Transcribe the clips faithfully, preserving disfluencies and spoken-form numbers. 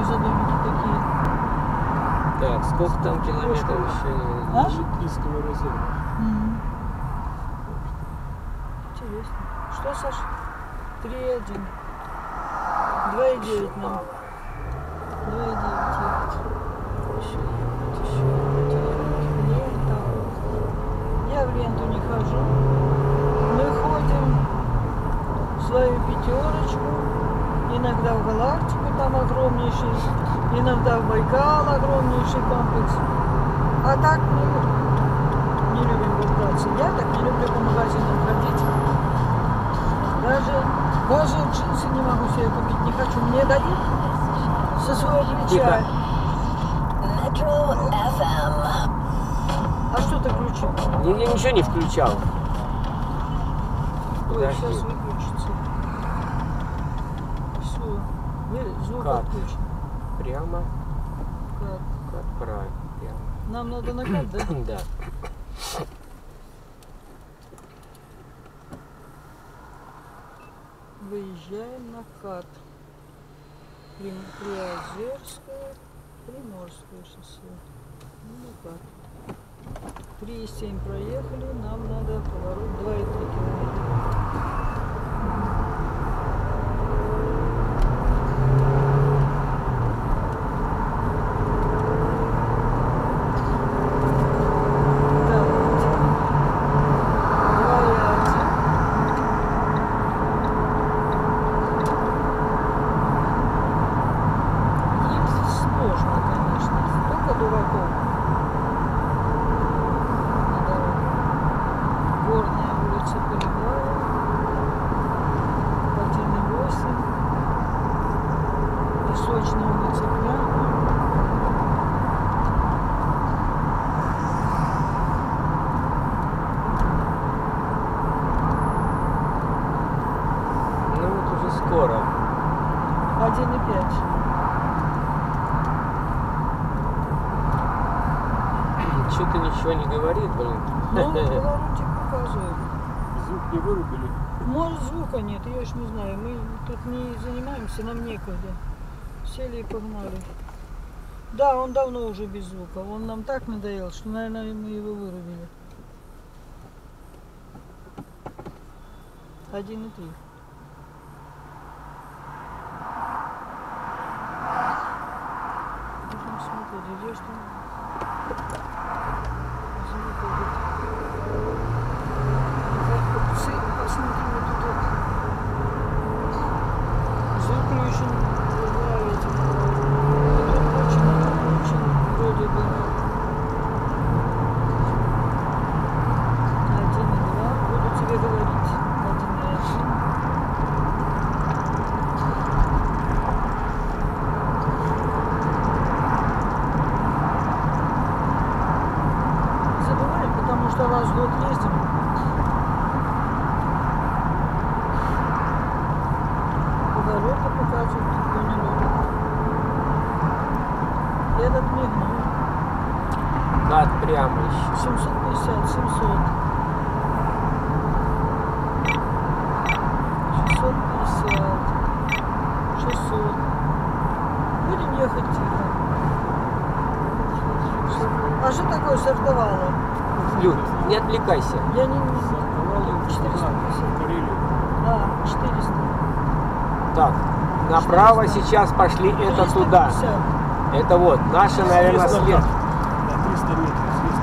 за домики такие? Так, сколько там километров еще? А? Житейского резерва. М. Интересно. Что, Саша? три один. два и девять нам. два и девять ехать. Еще ехать, еще ехать. Лента. Я в ленту не хожу. Мы ходим в свою пятерочку, иногда в Галактику, там огромнейший, иногда в Байкал огромнейший комплекс. А так мы не любим болтаться. Я так не люблю по магазинам ходить. Даже, даже джинсы не могу себе купить, не хочу. Мне дают со своего плеча. Metro эф эм. А что ты включил? Я, я ничего не включал. Ой, Подожди. сейчас выключится. Все. Звук Как? отключен. Прямо, Как? как правильно, прямо. Нам надо накат, да? Да. Выезжаем на кат. Прим- Приозерское, Приморское шоссе. Ну, на кат. три и семь проехали, нам надо поворот два и три километра. один и пять. Что-то ничего не говорит, блин. Ну, поворотик показывает. Звук не вырубили. Может, звука нет, я ж не знаю. Мы тут не занимаемся, нам некогда. Сели и погнали. Да, он давно уже без звука. Он нам так надоел, что, наверное, мы его вырубили. Один и три. Будем смотреть, идешь там. Звук идет. Купцы, посмотри, вот тут заключен. Вроде бы один и два. Буду тебе говорить. Один и один. Забываем, потому что раз в год ездим. Повороты показывают, никто не любит. Этот мигнул. Кат прямо еще. семьсот пятьдесят, семьсот. шестьсот пятьдесят. шестьсот. Будем ехать тихо. А что такое сортовало? Люд, не отвлекайся. Я не... Сортовало четыреста пятьдесят. Карелию. А, четыреста. Так, направо сейчас пошли это туда. триста пятьдесят. Это вот, наша, наверное, Съезд след. На триста метров. Съезд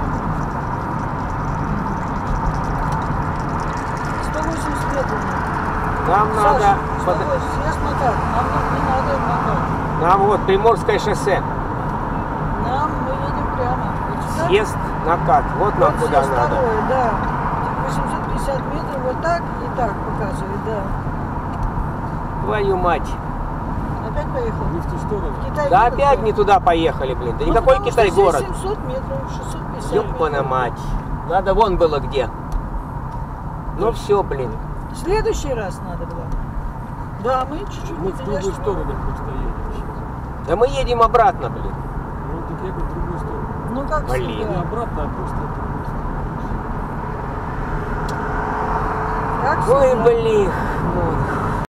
на сто восемьдесят метров. Нам Саша, надо... сто под- восемьдесят. Съезд на кат. Нам не, не надо мотать. Нам вот Приморское шоссе. Нам мы едем прямо. Вот сюда. Съезд на кат. Вот нам Вот куда съезд надо. второй, да. восемьсот пятьдесят метров вот так и так показывает, да. Твою мать. Опять поехал? Не в ту сторону. Китай Да город, опять не туда поехали, блин. Да Ну, никакой потому Китай что здесь город. семьсот метров, шестьсот пятьдесят Ёпана метров. мать. Надо вон было где. Ну все, блин. В следующий раз надо было. Да, мы чуть-чуть Мы не в другую конечно. сторону просто едем сейчас. Да мы едем обратно, блин. Ну, так я говорю, в другую сторону. Ну как Блин. Не всегда. обратно, а просто в другую сторону. Как Ой, всегда. блин. Вот.